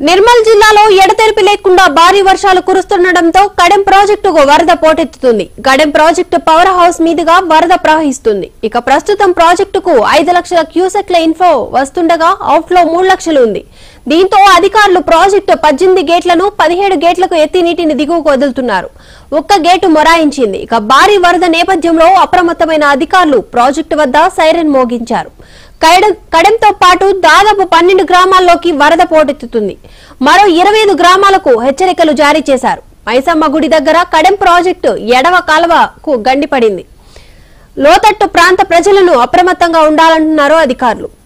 నిర్మల్ జిల్లాలో ఎడతెరిపి లేకుండా భారీ వర్షాలు కురుస్తుండటంతో కడెం ప్రాజెక్టుకు వరద పోటెత్తుతుంది. కడెం ప్రాజెక్టు పవర్ హౌస్ మీదుగా వరద ప్రవహిస్తుంది. ఇక ప్రస్తుతం ప్రాజెక్టుకు 5 లక్షల క్యూసెక్ల ఇన్ఫ్లో వస్తుండగా అవుట్ఫ్లో 3 లక్షలు ఉంది. దీంతో అధికారులు ప్రాజెక్టు 18 గేట్లను 17 గేట్లకు ఎత్తి నీటిని దిగువకు వదులుతున్నారు. ఒక్క గేటు మొరాయించింది. ఇక భారీ వరద నేపథ్యంలో అప్రమత్తమైన అధికారులు ప్రాజెక్టు వద్ద సైరన్ మోగించారు. కడెంతో పాటు దాదాపు 12 గ్రామాల్లోకి వరద పోటెత్తుతుంది. మరో 25 గ్రామాలకు హెచ్చరికలు జారీ చేశారు. మైసమ్మ గుడి దగ్గర కడెం ప్రాజెక్టు ఎడవ కాలువకు గండిపడింది. లోతట్టు ప్రాంత ప్రజలను అప్రమత్తంగా ఉండాలంటున్నారు అధికారులు.